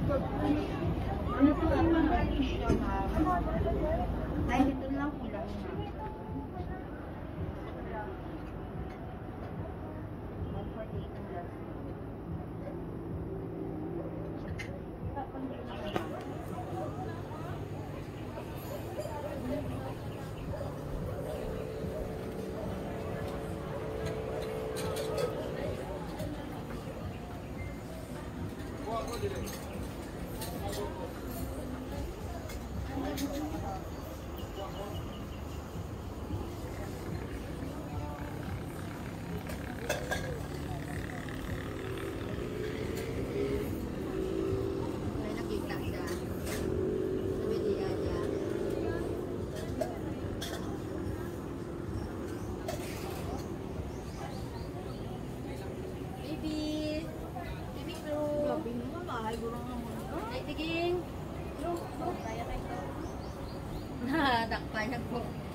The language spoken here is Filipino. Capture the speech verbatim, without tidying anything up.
Ano po ang mga issue, ma'am? Ay, ito lang kulang, ma'am. one forty-eight ang last. May nakita siya. Sabi niya niya. Baby! Baby bro! Gabi naman, mahal ko lang naman. Ay, tiging! Bro, bro, kaya tayo. Nakpan ako.